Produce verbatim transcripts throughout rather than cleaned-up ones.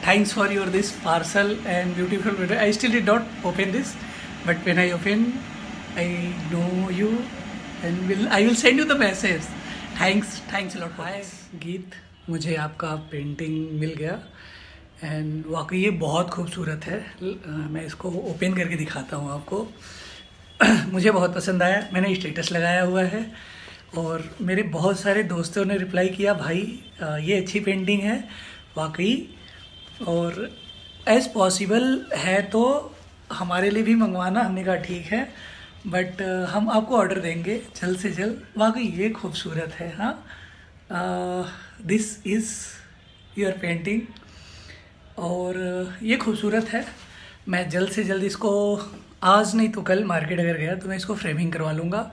thanks for your this parcel and beautiful video. I still did not open this, but when I open, I know you and will I will send you the message. Thanks, thanks a lot. Hi गीत, मुझे आपका painting मिल गया and वाकई ये बहुत खूबसूरत है. मैं इसको ओपन करके दिखाता हूँ आपको. मुझे बहुत पसंद आया. मैंने स्टेटस लगाया हुआ है और मेरे बहुत सारे दोस्तों ने रिप्लाई किया, भाई ये अच्छी पेंटिंग है वाकई, और एज़ पॉसिबल है तो हमारे लिए भी मंगवाना. हमने कहा ठीक है, बट हम आपको ऑर्डर देंगे जल्द से जल्द. वाकई ये खूबसूरत है. हाँ, दिस इज़ योर पेंटिंग और ये खूबसूरत है. मैं जल्द से जल्द इसको, आज नहीं तो कल मार्केट अगर गया तो मैं इसको फ्रेमिंग करवा लूँगा.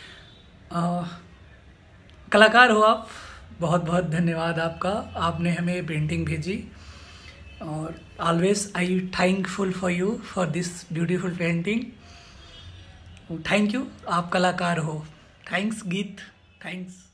कलाकार हो आप, बहुत बहुत धन्यवाद आपका. आपने हमें पेंटिंग भेजी और always I thankful for you for this beautiful painting. Thank you, आप कलाकार हो. थैंक्स गीत, थैंक्स.